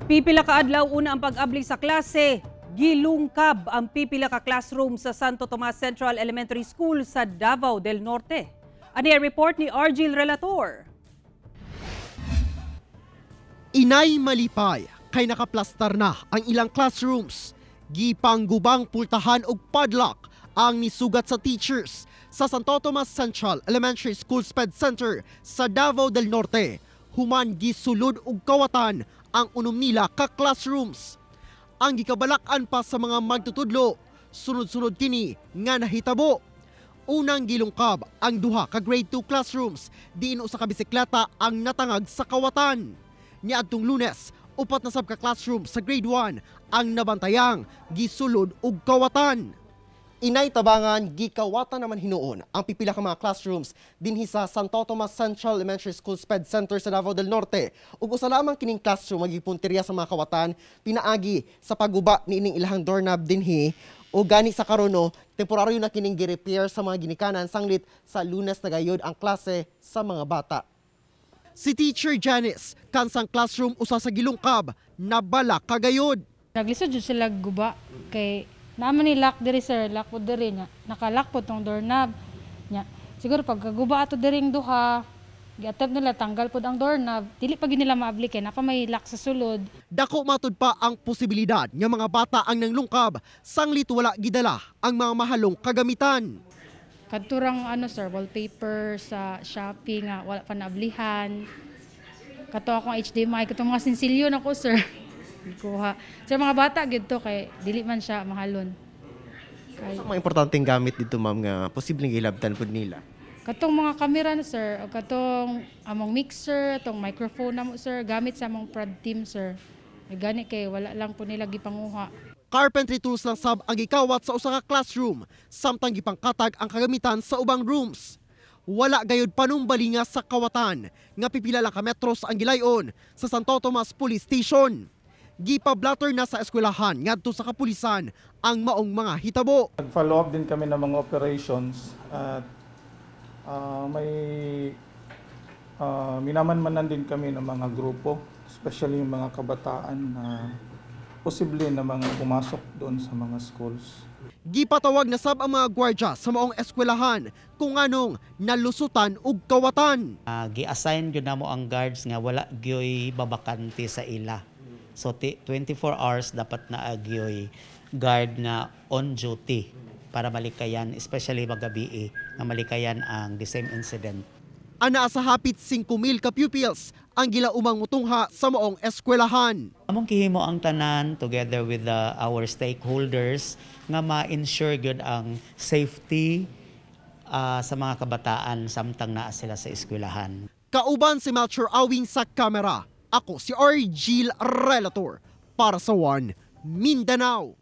Pipila ka adlaw una ang pag-abli sa klase. Gilungkab ang pipila ka classroom sa Santo Tomas Central Elementary School sa Davao del Norte. Ani ang report ni Argil Relator. Inay malipay kay nakaplastar na ang ilang classrooms. Gipanggubang pultahan og padlock ang nisugat sa teachers sa Santo Tomas Central Elementary School SPED Center sa Davao del Norte. Human gisulod og kawatan ang unom nila ka classrooms. Ang gikabalakan pa sa mga magtutudlo, sunod-sunod kini nga nahitabo. Unang gilungkab ang duha ka grade 2 classrooms diin usa ka bisikleta ang natangag sa kawatan. Niadtong Lunes, upat na sab ka classroom sa grade 1 ang nabantayang gisulod og kawatan. Inay tabangan, gikawatan naman hinuon ang pipila ka mga classrooms dinhi sa Santo Tomas Central Elementary School SPED Center sa Davao del Norte. Ug usa lamang kining classroom magipunteriya sa mga kawatan pinaagi sa pagguba niining ilahang doorknob dinhi o gani sa karono temporaryo na kining gi-repair sa mga ginikanan sanglit sa Lunes nagayod ang klase sa mga bata. Si Teacher Janice, kansang classroom usa sa gilungkab, nabala kagayod. Naglisod jud sila guba kay naman ni lock diri sir, lock po diri nya. Naka-lock po tong doorknob nya. Siguro pag kaguba ato diring duha, gi-attempt nila tanggal pod ang doorknob, dili pa gid nila maabli kay napa may lock sa sulod. Dako matud pa ang posibilidad nga mga bata ang nanglungkab sanglit wala gidala ang mga mahalong kagamitan. Kadturang sir, wallpaper sa Shopee nga wala pa naablihan. Kato akong HDMI, kato mga sinsilyo nako sir. Kuha. Sa mga bata gid to kay dili man siya mahalon. Sa mga importanteng gamit dito ma'am nga posibleng gilabtan pud nila. Katong mga kamera na sir, o katong among mixer, atong microphone na mo sir, gamit sa among prod team sir. Gani kay wala lang po nila gipanguha. Carpentry tools lang sab ang gikawat sa usa ka classroom, samtang gipangkatag ang kagamitan sa ubang rooms. Wala gayud panumbali nga sa kawatan nga pipila lang ka metros ang gilayon sa Santo Tomas Police Station. Gipablatter na sa eskwelahan ngadto sa kapulisan ang maong mga hitabo. Nag-follow up din kami ng mga operations at may minamanmanan din kami ng mga grupo, especially yung mga kabataan na posible na mga pumasok doon sa mga schools. Gipatawag na sab ang mga gwardya sa maong eskwelahan kung anong nalusutan og kawatan. Gi-assign gyud namo ang guards nga wala gyoy babakante sa ila. So 24 hours dapat na agyoy guard na on duty para malikayan, especially magabi na malikayan ang the same incident. Ana sa hapit 5,000 ka pupils ang gilaumang mutungha sa maong eskwelahan. Among gihimo ang tanan together with our stakeholders nga ma-ensure gyud ang safety sa mga kabataan samtang naa sila sa eskwelahan. Kauban si Melchor Awing sa kamera. Ako si Argil Relator para sa One Mindanao.